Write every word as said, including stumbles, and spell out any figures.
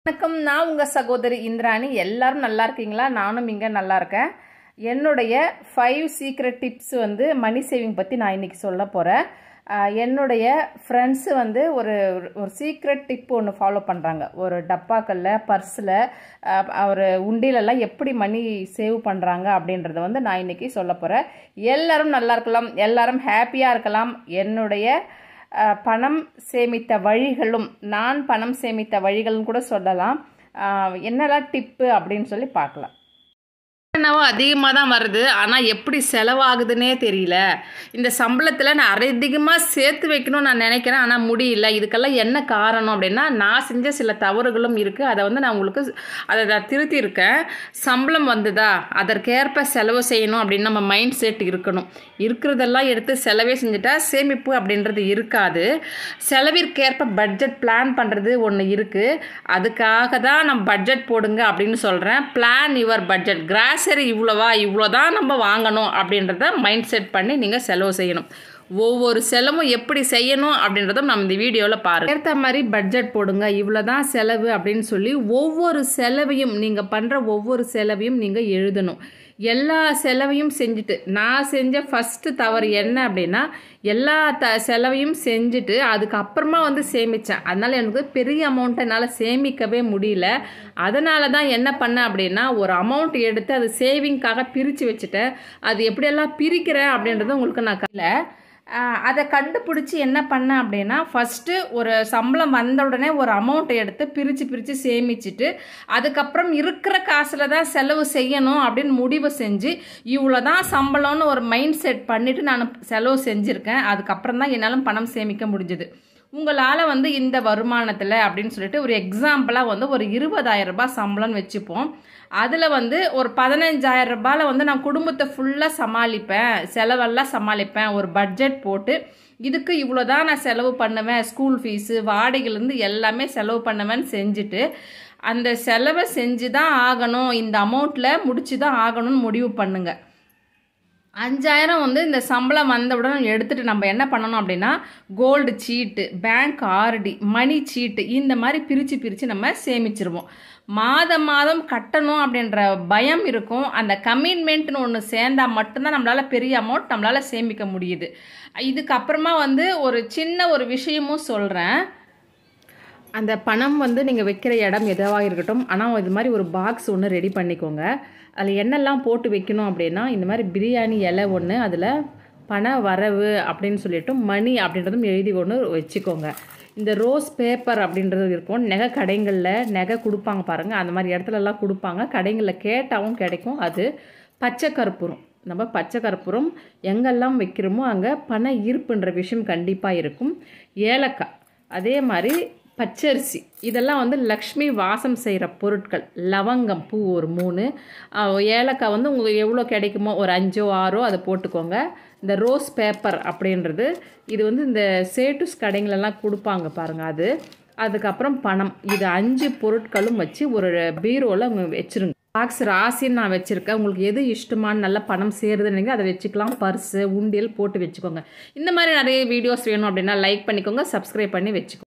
வணக்கம். நான் உங்கள் சகோதரி இந்திராணி. எல்லாரும் நல்லா இருக்கீங்களா? நானும் இங்கே நல்லா இருக்கேன். என்னுடைய ஃபைவ் சீக்ரெட் டிப்ஸ் வந்து மணி சேவிங் பற்றி நான் இன்றைக்கி சொல்ல போகிறேன். என்னுடைய ஃப்ரெண்ட்ஸு வந்து ஒரு ஒரு சீக்ரெட் டிப் ஒன்று ஃபாலோ பண்ணுறாங்க. ஒரு டப்பாக்களில், பர்ஸில், ஒரு உண்டியிலெல்லாம் எப்படி மணி சேவ் பண்ணுறாங்க அப்படின்றத வந்து நான் இன்றைக்கி சொல்ல போகிறேன். எல்லோரும் நல்லா இருக்கலாம், எல்லோரும் ஹாப்பியாக இருக்கலாம். என்னுடைய பணம் சேமித்த வழிகளும், நான் பணம் சேமித்த வழிகளும் கூட சொல்லலாம். என்னெல்லாம் டிப்பு அப்படின்னு சொல்லி பார்க்கலாம். என்னவோ அதிகமாக தான் வருது, ஆனால் எப்படி செலவாகுதுன்னே தெரியல. இந்த சம்பளத்தில் நான் அரை அதிகமாக சேர்த்து வைக்கணும்னு நான் நினைக்கிறேன், ஆனால் முடியல. இதுக்கெல்லாம் என்ன காரணம் அப்படின்னா, நான் செஞ்ச சில தவறுகளும் இருக்குது. அதை வந்து நான் உங்களுக்கு அதை நான் திருத்தியிருக்கேன். சம்பளம் வந்ததா, அதற்கேற்ப செலவு செய்யணும் அப்படின்னு நம்ம மைண்ட் செட் இருக்கணும். இருக்கிறதெல்லாம் எடுத்து செலவே செஞ்சுட்டா சேமிப்பு அப்படின்றது இருக்காது. செலவிற்கேற்ப பட்ஜெட் பிளான் பண்ணுறது ஒன்று இருக்குது. அதுக்காக தான் நம்ம பட்ஜெட் போடுங்க அப்படின்னு சொல்கிறேன். Plan your budget. கிராஸ் சரி, இவ்வளோவா, இவ்வளோ தான் நம்ம வாங்கணும் அப்படின்றத மைண்ட் செட் பண்ணி நீங்கள் செலவு செய்யணும். ஒவ்வொரு செலவும் எப்படி செய்யணும் அப்படின்றதும் நம்ம இந்த வீடியோவில் பாருங்கள். ஏற்ற மாதிரி பட்ஜெட் போடுங்க. இவ்வளோ தான் செலவு அப்படின்னு சொல்லி ஒவ்வொரு செலவையும், நீங்கள் பண்ணுற ஒவ்வொரு செலவையும் நீங்கள் எழுதணும். எல்லா செலவையும் செஞ்சுட்டு, நான் செஞ்ச ஃபஸ்ட்டு தவறு என்ன அப்படின்னா, எல்லா த செலவையும் செஞ்சுட்டு அதுக்கப்புறமா வந்து சேமித்தேன். அதனால் எனக்கு பெரிய அமௌண்ட்டை என்னால் சேமிக்கவே முடியல. அதனால தான் என்ன பண்ணேன் அப்படின்னா, ஒரு அமௌண்ட் எடுத்து அது சேவிங்காக பிரித்து வச்சுட்டேன். அது எப்படியெல்லாம் பிரிக்கிறேன் அப்படின்றது உங்களுக்கு நான் கையில் அதை கண்டுபிடிச்சி என்ன பண்ணேன் அப்படின்னா, ஃபஸ்ட்டு ஒரு சம்பளம் வந்த உடனே ஒரு அமௌண்ட்டை எடுத்து பிரித்து பிரித்து சேமிச்சுட்டு, அதுக்கப்புறம் இருக்கிற காசில் தான் செலவு செய்யணும் அப்படின்னு முடிவு செஞ்சு, இவ்வளோ தான் சம்பளம்னு ஒரு மைண்ட் செட் பண்ணிவிட்டு நான் செலவு செஞ்சுருக்கேன். அதுக்கப்புறம் தான் என்னால் பணம் சேமிக்க முடிஞ்சுது. உங்களால் வந்து இந்த வருமானத்தில் அப்படின்னு சொல்லிட்டு ஒரு எக்ஸாம்பிளாக வந்து ஒரு இருபதாயிரம் ரூபாய் சம்பளம்னு வச்சுப்போம். அதில் வந்து ஒரு பதினஞ்சாயிரம் ரூபாயில் வந்து நான் குடும்பத்தை ஃபுல்லாக சமாளிப்பேன், செலவெல்லாம் சமாளிப்பேன். ஒரு பட்ஜெட் போட்டு இதுக்கு இவ்வளோ தான் நான் செலவு பண்ணுவேன், ஸ்கூல் ஃபீஸு, வாடகைலேருந்து எல்லாமே செலவு பண்ணுவேன்னு செஞ்சுட்டு, அந்த செலவை செஞ்சு தான் ஆகணும், இந்த அமௌண்ட்டில் முடிச்சு தான் ஆகணும்னு முடிவு பண்ணுங்க. அஞ்சாயிரம் வந்து இந்த சம்பளம் வந்தவுடன் எடுத்துகிட்டு நம்ம என்ன பண்ணணும் அப்படின்னா, கோல்டு சீட்டு, பேங்க் ஆர்டி, மணி சீட்டு, இந்த மாதிரி பிரித்து பிரித்து நம்ம சேமிச்சிருவோம். மாதம் மாதம் கட்டணும் அப்படின்ற பயம் இருக்கும். அந்த கமிட்மெண்ட்னு ஒன்று சேர்ந்தால் மட்டும்தான் நம்மளால் பெரிய அமௌண்ட் நம்மளால் சேமிக்க முடியுது. இதுக்கப்புறமா வந்து ஒரு சின்ன ஒரு விஷயமும் சொல்கிறேன். அந்த பணம் வந்து நீங்கள் வைக்கிற இடம் எதுவாக இருக்கட்டும், ஆனால் இது மாதிரி ஒரு பாக்ஸ் ஒன்று ரெடி பண்ணிக்கோங்க. அதில் என்னெல்லாம் போட்டு வைக்கணும் அப்படின்னா, இந்த மாதிரி பிரியாணி இலை ஒன்று, அதில் பண வரவு அப்படின்னு சொல்லிட்டு மணி அப்படின்றதும் எழுதி ஒன்று வச்சுக்கோங்க. இந்த ரோஸ் பேப்பர் அப்படின்றது இருக்கும். நகை கடைகளில் நகை கொடுப்பாங்க பாருங்கள், அந்த மாதிரி இடத்துலலாம் கொடுப்பாங்க. கடைகளில் கேட்டாவும் கிடைக்கும். அது பச்சை கற்பூரம். நம்ம பச்சை கற்பூரம் எங்கெல்லாம் வைக்கிறோமோ அங்கே பண ஈர்ப்புன்ற விஷயம் கண்டிப்பாக இருக்கும். ஏலக்காய், அதே மாதிரி பச்சரிசி, இதெல்லாம் வந்து லக்ஷ்மி வாசம் செய்கிற பொருட்கள். லவங்கம் பூ ஒரு மூணு, ஏலக்காய் வந்து உங்களுக்கு எவ்வளோ கிடைக்குமோ ஒரு அஞ்சோ ஆறோ அதை போட்டுக்கோங்க. இந்த ரோஸ் பேப்பர் அப்படின்றது இது வந்து இந்த சேட்டுஸ் கடைங்களெல்லாம் கொடுப்பாங்க பாருங்கள், அது. அதுக்கப்புறம் பணம், இது அஞ்சு பொருட்களும் வச்சு ஒரு பீரோவில் வச்சுருங்க. பாக்ஸ் ராசின்னு நான் வச்சுருக்கேன். உங்களுக்கு எது இஷ்டமான நல்ல பணம் சேருதுன்னு அதை வச்சுக்கலாம். பர்ஸு, உண்டியல் போட்டு வச்சுக்கோங்க. இந்த மாதிரி நிறைய வீடியோஸ் வேணும் அப்படின்னா லைக் பண்ணிக்கோங்க, சப்ஸ்கிரைப் பண்ணி வச்சுக்கோங்க.